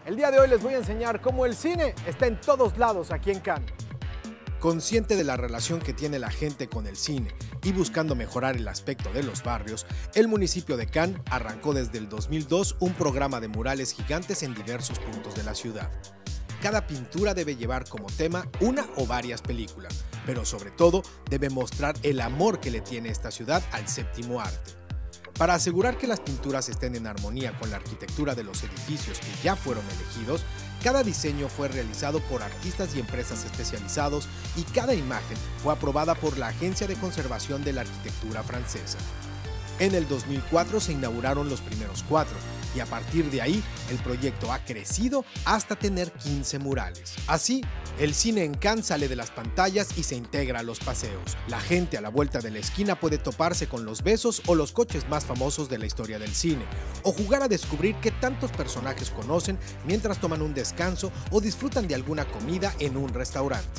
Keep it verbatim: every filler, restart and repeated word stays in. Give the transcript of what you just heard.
El día de hoy les voy a enseñar cómo el cine está en todos lados aquí en Cannes. Consciente de la relación que tiene la gente con el cine y buscando mejorar el aspecto de los barrios, el municipio de Cannes arrancó desde el dos mil dos un programa de murales gigantes en diversos puntos de la ciudad. Cada pintura debe llevar como tema una o varias películas, pero sobre todo debe mostrar el amor que le tiene esta ciudad al séptimo arte. Para asegurar que las pinturas estén en armonía con la arquitectura de los edificios que ya fueron elegidos, cada diseño fue realizado por artistas y empresas especializados y cada imagen fue aprobada por la Agencia de Conservación de la Arquitectura francesa. En el dos mil cuatro se inauguraron los primeros cuatro y a partir de ahí el proyecto ha crecido hasta tener quince murales. Así, el cine en Cannes sale de las pantallas y se integra a los paseos. La gente a la vuelta de la esquina puede toparse con los besos o los coches más famosos de la historia del cine, o jugar a descubrir qué tantos personajes conocen mientras toman un descanso o disfrutan de alguna comida en un restaurante.